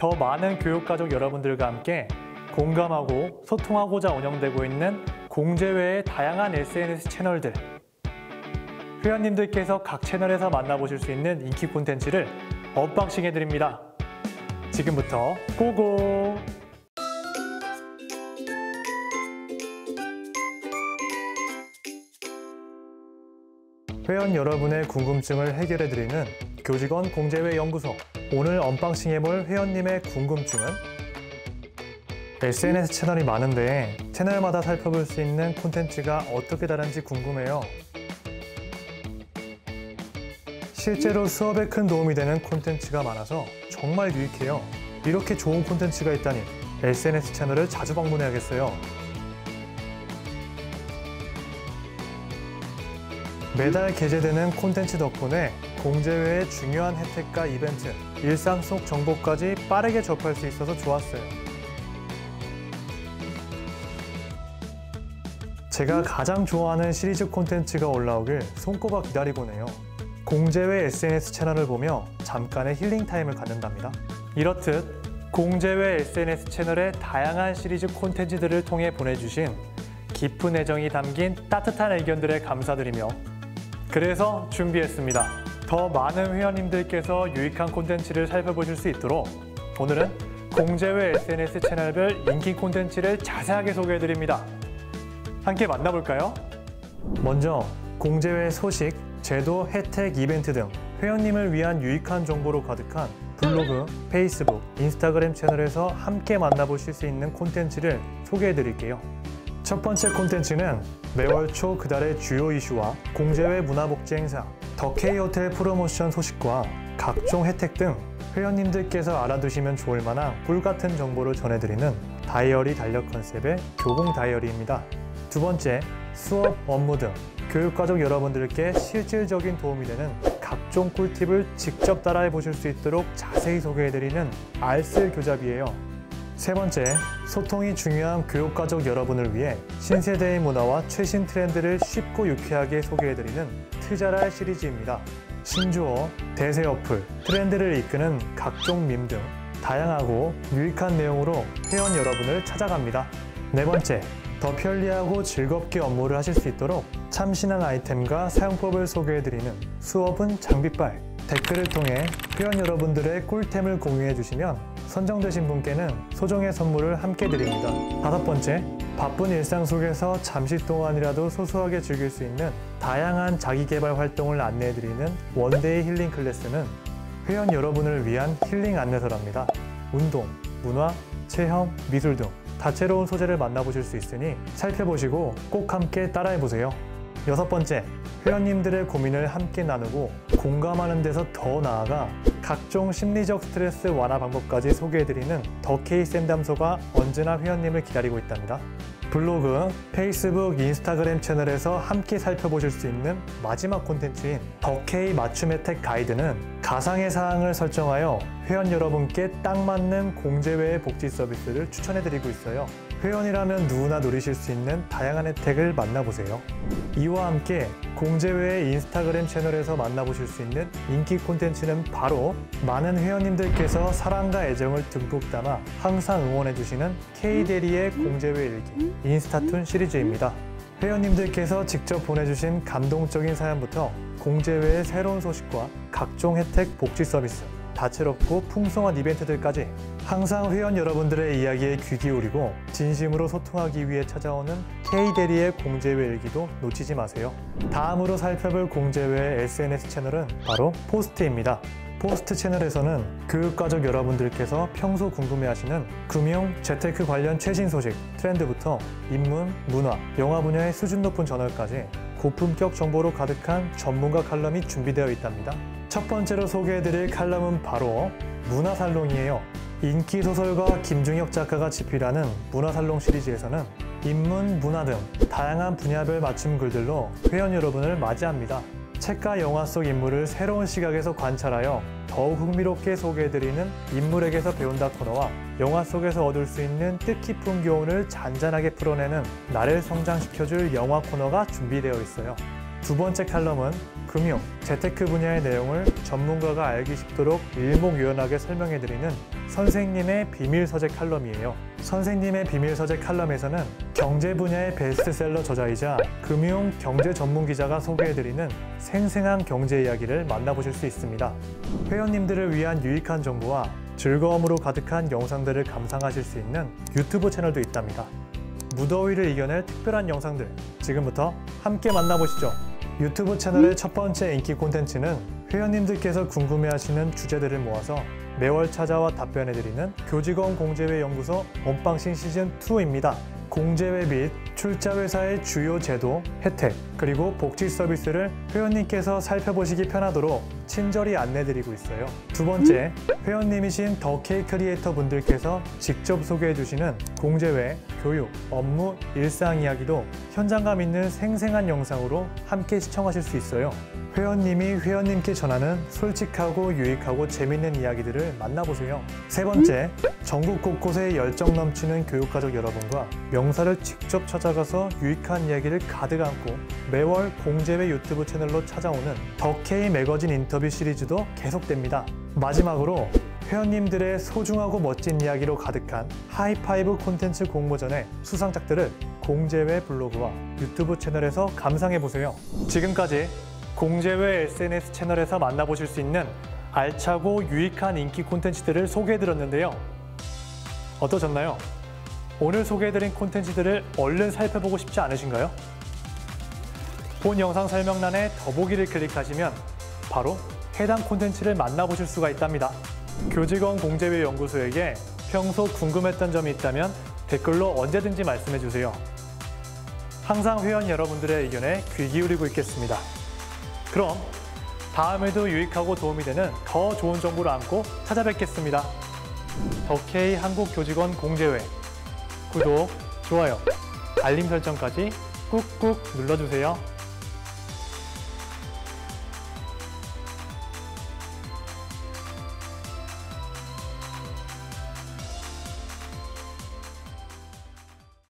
더 많은 교육가족 여러분들과 함께 공감하고 소통하고자 운영되고 있는 공제외의 다양한 SNS 채널들, 회원님들께서 각 채널에서 만나보실 수 있는 인기 콘텐츠를 언박싱 해드립니다. 지금부터 고고! 회원 여러분의 궁금증을 해결해드리는 교직원 공제외 연구소. 오늘 언박싱해볼 회원님의 궁금증은 SNS 채널이 많은데 채널마다 살펴볼 수 있는 콘텐츠가 어떻게 다른지 궁금해요. 실제로 수업에 큰 도움이 되는 콘텐츠가 많아서 정말 유익해요. 이렇게 좋은 콘텐츠가 있다니 SNS 채널을 자주 방문해야겠어요. 매달 게재되는 콘텐츠 덕분에 공제외의 중요한 혜택과 이벤트, 일상 속 정보까지 빠르게 접할 수 있어서 좋았어요. 제가 가장 좋아하는 시리즈 콘텐츠가 올라오길 손꼽아 기다리곤 해요. 공제외 SNS 채널을 보며 잠깐의 힐링 타임을 갖는답니다. 이렇듯 공제외 SNS 채널의 다양한 시리즈 콘텐츠들을 통해 보내주신 깊은 애정이 담긴 따뜻한 의견들에 감사드리며 그래서 준비했습니다. 더 많은 회원님들께서 유익한 콘텐츠를 살펴보실 수 있도록 오늘은 공제외 SNS 채널별 인기 콘텐츠를 자세하게 소개해드립니다. 함께 만나볼까요? 먼저 공제외 소식, 제도, 혜택, 이벤트 등 회원님을 위한 유익한 정보로 가득한 블로그, 페이스북, 인스타그램 채널에서 함께 만나보실 수 있는 콘텐츠를 소개해드릴게요. 첫 번째 콘텐츠는 매월 초 그달의 주요 이슈와 공제외 문화복지 행사, 더 K호텔 프로모션 소식과 각종 혜택 등 회원님들께서 알아두시면 좋을 만한 꿀같은 정보를 전해드리는 다이어리 달력 컨셉의 교공 다이어리입니다. 두 번째, 수업, 업무 등 교육가족 여러분들께 실질적인 도움이 되는 각종 꿀팁을 직접 따라해 보실 수 있도록 자세히 소개해드리는 알쓸 교잡이에요. 세 번째, 소통이 중요한 교육가족 여러분을 위해 신세대의 문화와 최신 트렌드를 쉽고 유쾌하게 소개해드리는 트자랄 시리즈입니다. 신조어, 대세 어플, 트렌드를 이끄는 각종 밈 등 다양하고 유익한 내용으로 회원 여러분을 찾아갑니다. 네 번째, 더 편리하고 즐겁게 업무를 하실 수 있도록 참신한 아이템과 사용법을 소개해드리는 수업은 장비빨, 댓글을 통해 회원 여러분들의 꿀템을 공유해 주시면 선정되신 분께는 소정의 선물을 함께 드립니다. 다섯 번째, 바쁜 일상 속에서 잠시 동안이라도 소소하게 즐길 수 있는 다양한 자기개발 활동을 안내해드리는 원데이 힐링 클래스는 회원 여러분을 위한 힐링 안내서랍니다. 운동, 문화, 체험, 미술 등 다채로운 소재를 만나보실 수 있으니 살펴보시고 꼭 함께 따라해보세요. 여섯 번째, 회원님들의 고민을 함께 나누고 공감하는 데서 더 나아가 각종 심리적 스트레스 완화 방법까지 소개해드리는 더 K 쌤담소가 언제나 회원님을 기다리고 있답니다. 블로그, 페이스북, 인스타그램 채널에서 함께 살펴보실 수 있는 마지막 콘텐츠인 더 K 맞춤 혜택 가이드는 가상의 사항을 설정하여 회원 여러분께 딱 맞는 공제외의 복지 서비스를 추천해드리고 있어요. 회원이라면 누구나 누리실 수 있는 다양한 혜택을 만나보세요. 이와 함께 공제외의 인스타그램 채널에서 만나보실 수 있는 인기 콘텐츠는 바로 많은 회원님들께서 사랑과 애정을 듬뿍 담아 항상 응원해주시는 K대리의 공제외 일기 인스타툰 시리즈입니다. 회원님들께서 직접 보내주신 감동적인 사연부터 공제외의 새로운 소식과 각종 혜택 복지 서비스, 다채롭고 풍성한 이벤트들까지 항상 회원 여러분들의 이야기에 귀 기울이고 진심으로 소통하기 위해 찾아오는 K대리의 공제외 일기도 놓치지 마세요. 다음으로 살펴볼 공제외 SNS 채널은 바로 포스트입니다. 포스트 채널에서는 교육가족 여러분들께서 평소 궁금해하시는 금융, 재테크 관련 최신 소식, 트렌드부터 인문, 문화, 영화 분야의 수준 높은 저널까지 고품격 정보로 가득한 전문가 칼럼이 준비되어 있답니다. 첫 번째로 소개해드릴 칼럼은 바로 문화살롱이에요. 인기 소설가 김중혁 작가가 집필하는 문화살롱 시리즈에서는 인문, 문화 등 다양한 분야별 맞춤 글들로 회원 여러분을 맞이합니다. 책과 영화 속 인물을 새로운 시각에서 관찰하여 더욱 흥미롭게 소개해드리는 인물에게서 배운다 코너와 영화 속에서 얻을 수 있는 뜻깊은 교훈을 잔잔하게 풀어내는 나를 성장시켜줄 영화 코너가 준비되어 있어요. 두 번째 칼럼은 금융, 재테크 분야의 내용을 전문가가 알기 쉽도록 일목요연하게 설명해드리는 선생님의 비밀서재 칼럼이에요. 선생님의 비밀서재 칼럼에서는 경제 분야의 베스트셀러 저자이자 금융 경제 전문 기자가 소개해드리는 생생한 경제 이야기를 만나보실 수 있습니다. 회원님들을 위한 유익한 정보와 즐거움으로 가득한 영상들을 감상하실 수 있는 유튜브 채널도 있답니다. 무더위를 이겨낼 특별한 영상들, 지금부터 함께 만나보시죠. 유튜브 채널의 첫 번째 인기 콘텐츠는 회원님들께서 궁금해하시는 주제들을 모아서 매월 찾아와 답변해드리는 교직원 공제회 연구소 언박싱 시즌2입니다. 공제회 및 출자회사의 주요 제도, 혜택, 그리고 복지 서비스를 회원님께서 살펴보시기 편하도록 친절히 안내드리고 있어요. 두 번째, 회원님이신 더 K 크리에이터 분들께서 직접 소개해주시는 공제회, 교육, 업무, 일상 이야기도 현장감 있는 생생한 영상으로 함께 시청하실 수 있어요. 회원님이 회원님께 전하는 솔직하고 유익하고 재밌는 이야기들을 만나보세요. 세 번째, 전국 곳곳에 열정 넘치는 교육가족 여러분과 명사를 직접 찾아가서 유익한 이야기를 가득 안고 매월 공제회 유튜브 채널로 찾아오는 더 K 매거진 인터뷰 시리즈도 계속됩니다. 마지막으로 회원님들의 소중하고 멋진 이야기로 가득한 하이파이브 콘텐츠 공모전의 수상작들을 공제회 블로그와 유튜브 채널에서 감상해보세요. 지금까지 공제회 SNS 채널에서 만나보실 수 있는 알차고 유익한 인기 콘텐츠들을 소개해드렸는데요. 어떠셨나요? 오늘 소개해드린 콘텐츠들을 얼른 살펴보고 싶지 않으신가요? 본 영상 설명란에 더보기를 클릭하시면 바로 해당 콘텐츠를 만나보실 수가 있답니다. 교직원 공제회 연구소에게 평소 궁금했던 점이 있다면 댓글로 언제든지 말씀해주세요. 항상 회원 여러분들의 의견에 귀 기울이고 있겠습니다. 그럼 다음에도 유익하고 도움이 되는 더 좋은 정보를 안고 찾아뵙겠습니다. 더 K 한국교직원 공제회 구독, 좋아요, 알림 설정까지 꾹꾹 눌러주세요.